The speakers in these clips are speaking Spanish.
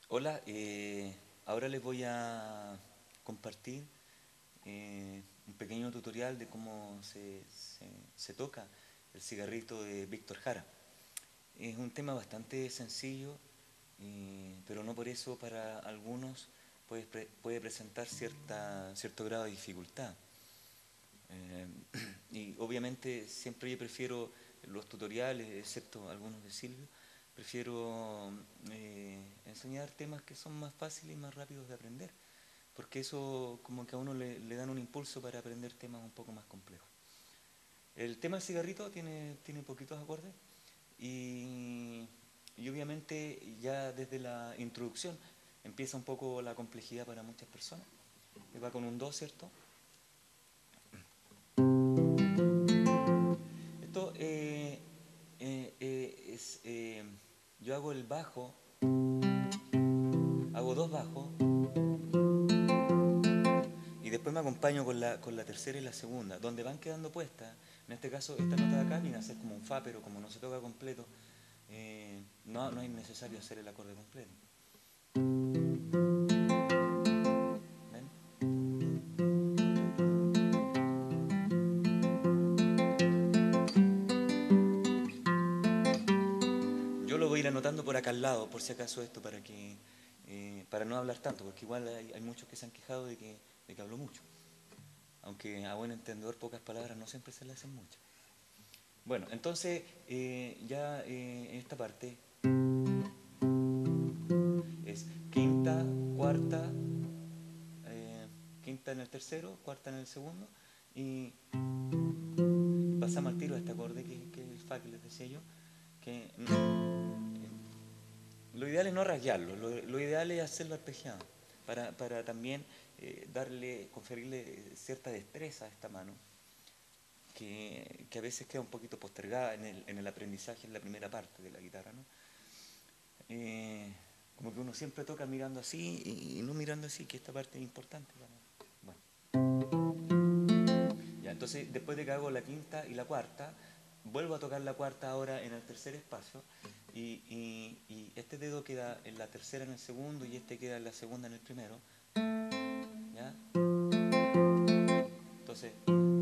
Hola, ahora les voy a compartir un pequeño tutorial de cómo se toca el cigarrito de Víctor Jara. Es un tema bastante sencillo, pero no por eso para algunos puede presentar cierto grado de dificultad. Eh, y obviamente siempre yo prefiero los tutoriales, excepto algunos de Silvio, prefiero enseñar temas que son más fáciles y más rápidos de aprender, porque eso como que a uno le dan un impulso para aprender temas un poco más complejos. El tema del cigarrito tiene poquitos acordes y, y obviamente ya desde la introducción empieza un poco la complejidad para muchas personas. Va con un do, ¿cierto? Esto es, yo hago el bajo, hago dos bajos y después me acompaño con la tercera y la segunda, donde van quedando puestas. En este caso, esta nota de acá viene a ser como un fa, pero como no se toca completo, no es necesario hacer el acorde completo. ¿Ven? Yo lo voy a ir anotando por acá al lado, por si acaso esto, para no hablar tanto, porque igual hay muchos que se han quejado de que hablo mucho. Aunque a buen entendedor pocas palabras no siempre se le hacen muchas. Bueno, entonces ya en esta parte es quinta, cuarta, quinta en el tercero, cuarta en el segundo y pasamos al tiro a este acorde que es el fa que les decía yo, que lo ideal es no rasguearlo, lo ideal es hacerlo arpegiado para también conferirle cierta destreza a esta mano que a veces queda un poquito postergada en el aprendizaje en la primera parte de la guitarra, ¿no? Como que uno siempre toca mirando así y no mirando así, que esta parte es importante. Bueno, ya, entonces después de que hago la quinta y la cuarta, vuelvo a tocar la cuarta ahora en el tercer espacio y este dedo queda en la tercera en el segundo y este queda en la segunda en el primero. ¿Ya? Entonces,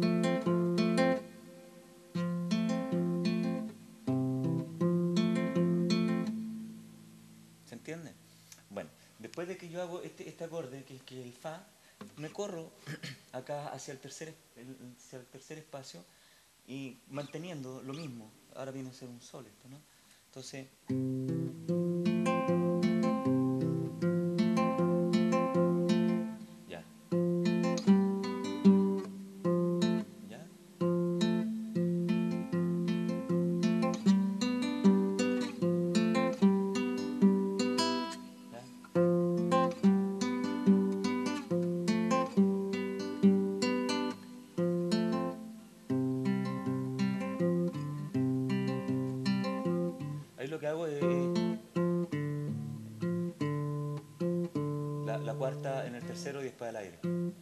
¿se entiende? Bueno, después de que yo hago este acorde, que es el fa, me corro acá hacia el tercer espacio y manteniendo lo mismo. Ahora viene a ser un sol esto, ¿no? Entonces, ya, ya, ya. Ahí lo que hago es la cuarta en el tercero y después al aire.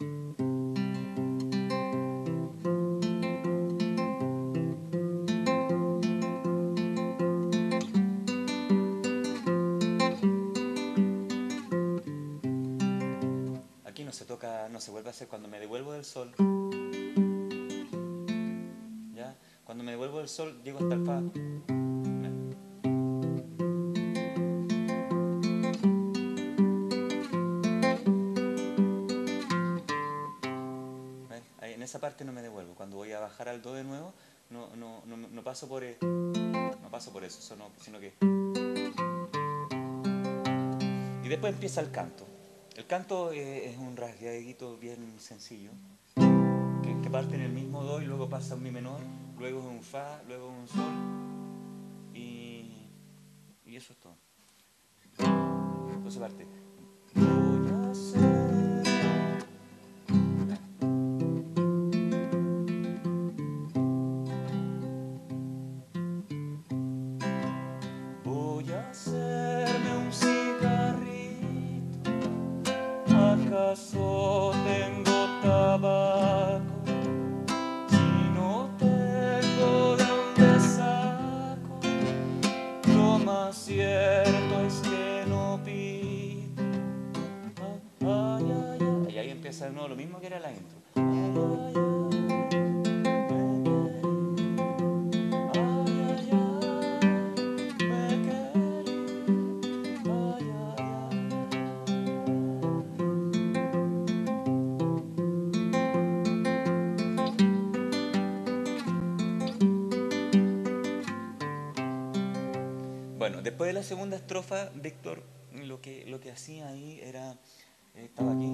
Aquí no se toca, no se vuelve a hacer cuando me devuelvo del sol. ¿Ya? Cuando me devuelvo del sol, llego hasta el fa. Ahí, en esa parte no me devuelvo. Cuando voy a bajar al do de nuevo, no paso no paso por eso no, sino que. Y después empieza el canto. El canto es un rasgueadito bien sencillo, que parte en el mismo do y luego pasa a un mi menor, luego es un fa, luego es un sol y eso es todo. Entonces parte. Voy a hacer. Voy a hacerme un cigarrito. ¿Acaso tengo tabaco? Si no tengo, ¿de dónde saco? Lo más cierto es que no pido. empieza de nuevo lo mismo que era la intro. Bueno, después de la segunda estrofa, Víctor lo que hacía ahí era, estaba aquí.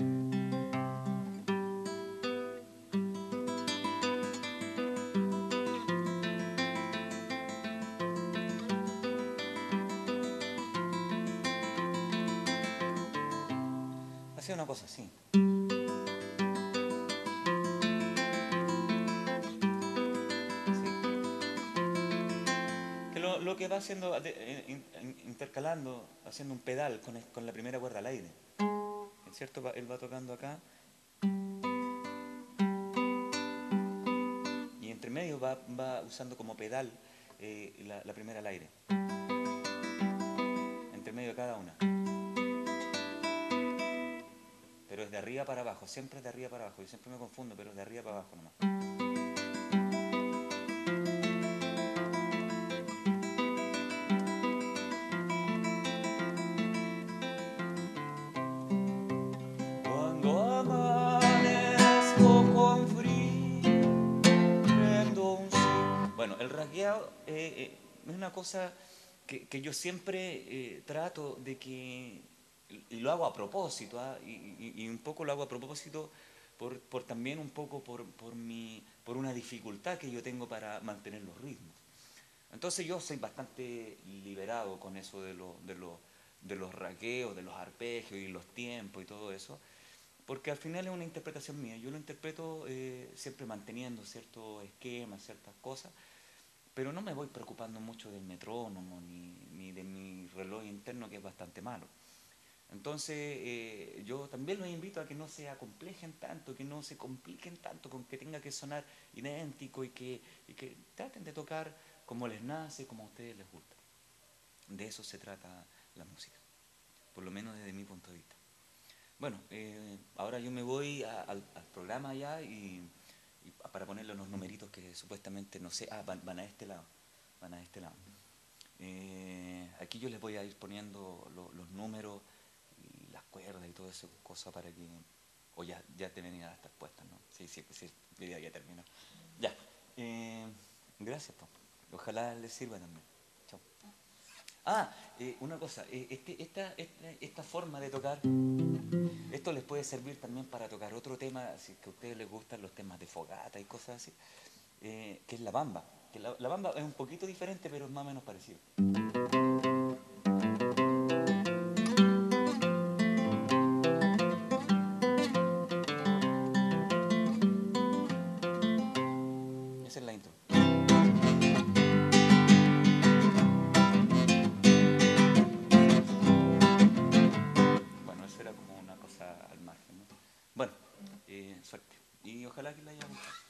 Hacía una cosa así. Lo que va haciendo, intercalando, haciendo un pedal con la primera cuerda al aire. ¿Es cierto? Él va tocando acá. Y entre medio va usando como pedal la primera al aire. Entre medio de cada una. Pero es de arriba para abajo, siempre es de arriba para abajo. Yo siempre me confundo, pero es de arriba para abajo nomás. Bueno, el rasgueado es una cosa que yo siempre trato de que, y lo hago a propósito, y un poco lo hago a propósito también un poco por una dificultad que yo tengo para mantener los ritmos. Entonces yo soy bastante liberado con eso de los rasgueos, de los arpegios y los tiempos y todo eso, porque al final es una interpretación mía. Yo lo interpreto siempre manteniendo ciertos esquemas, ciertas cosas, pero no me voy preocupando mucho del metrónomo ni de mi reloj interno, que es bastante malo. Entonces yo también los invito a que no se acomplejen tanto, que no se compliquen tanto con que tenga que sonar idéntico y que traten de tocar como les nace, como a ustedes les gusta. De eso se trata la música, por lo menos desde mi punto de vista. Bueno, ahora yo me voy al programa ya y para ponerle unos numeritos que supuestamente, no sé, van a este lado, van a este lado. Aquí yo les voy a ir poniendo los números y las cuerdas y toda esa cosa para que, o ya te venían a estar puestas, ¿no? Sí, el video ya terminó. Ya, gracias, pues. Ojalá les sirva también. Chao. Una cosa, esta forma de tocar, esto les puede servir también para tocar otro tema, si que a ustedes les gustan los temas de fogata y cosas así, que es la bamba. Que la bamba es un poquito diferente, pero es más o menos parecido. Esa es la intro. Bueno, eso era como una cosa al margen, ¿no? Bueno, suerte. Y ojalá que la haya gustado.